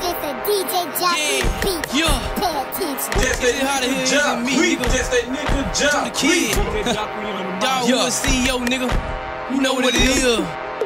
It's a DJ Jockey beat. Pay attention. That's that nigga job. That's that nigga job. The kid. Dog, who a CEO, nigga? You know what it is.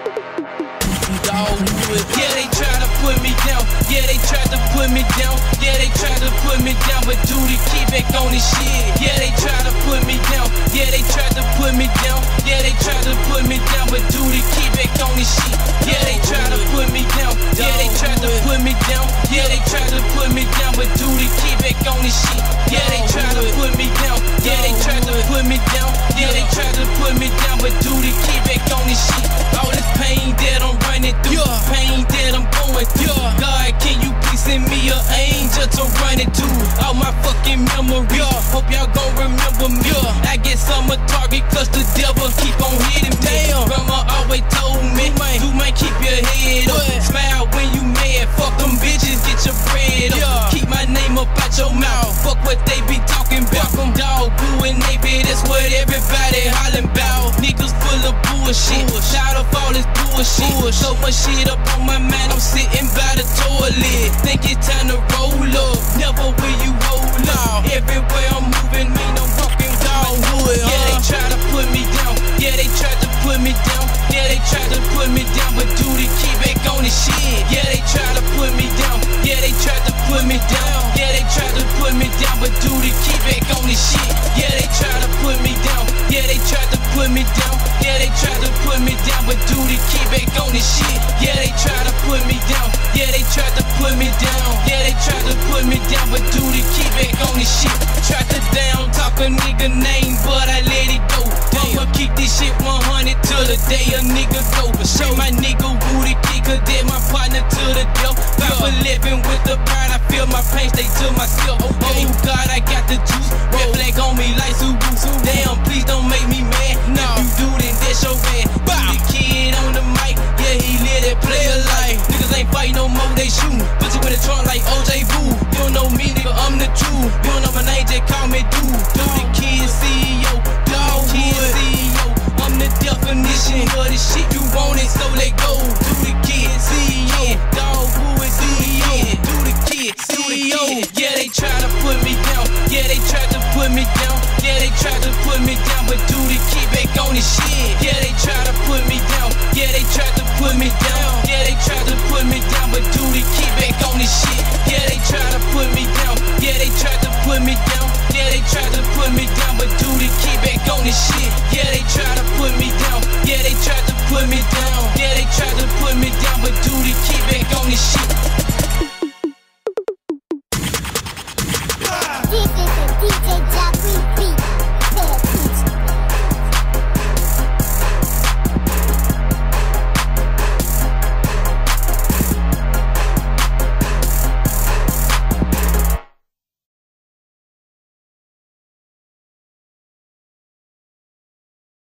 Dog, yeah, they try to put me down. Yeah, they tried to put me down. Yeah, they tried to put me down, but dude, keep back on this shit. Yeah, they try to put me down. Yeah, they tried to put me down. Yeah, they tried to put me down, but dude, keep back on this shit. Yeah, they try to put me down. Yeah, they tried to put me down. Yeah, they tried to put me down, but dude, keep back on this shit. Yeah, they tried to put me down. Yeah, they tried to put me down. Yeah, they tried to put me down, but dude, keep back on this shit. All this pain that I'm running through, pain that I'm going through. God, can you please send me an angel to run it to? All my fucking memories, hope y'all gon' remember me. I guess I'm a target cause the devil keep on hitting me. Grandma always told me, Dumane, keep your head up. Smile when you mad, fuck them bitches, get your bread up. Keep my name up out your mouth, fuck what they be talking about. Dog, boo and navy, that's what everybody hollering about. Niggas full of bullshit, shout off all this bullshit. So much shit up on my mind, I'm sitting by the toilet. Think it's time to roll up, never will you roll up. Everywhere I'm moving, man, I'm walking dog wood. Yeah, they try to put me down. Yeah, they tried to put me down. Yeah, they tried to put me down, but dude, keep back on this shit. Yeah, they tried to put me down. Yeah, they tried to put me down. Yeah, they tried to put me down, but dude, keep back on this shit. Yeah, they tried to put me down. Yeah, they tried to put me down. Yeah, they tried to put me down, but dude, keep back on this shit. Yeah, they tried to put me down. Yeah, they tried to put me down. Yeah, they tried to put me down, but dude, keep back on this shit. Tried to down talk a nigga name, but I let it go. I'ma keep this shit 100 till the day a nigga go. Show my nigga Woody Kicker, did my partner to the death. 5'11" with the bride, I feel my pain stay to myself. Oh God, I got the juice. Red flag on me like Subaru. Damn, please don't make me mad. No, if you do then that's your bad. The kid on the mic, yeah, he live that player life. Niggas ain't fight no more, they shootin'. Put you in the trunk like OJ Boo. You don't know me, nigga, I'm the truth. You don't know my name, just call me Dude. Do the kid CEO, dog kid CEO. I'm the definition of the shit you want it, so let go. Do the kid CEO, dog who is CEO. Do the kid CEO. Yeah, they try to put me down. Yeah, they tried to put me down. Yeah, they tried to put me down, but do the keep back on this shit. Yeah, they try to put me down. Yeah, they tried to put me down. Yeah, they tried to put me down, but do the keep back on this shit.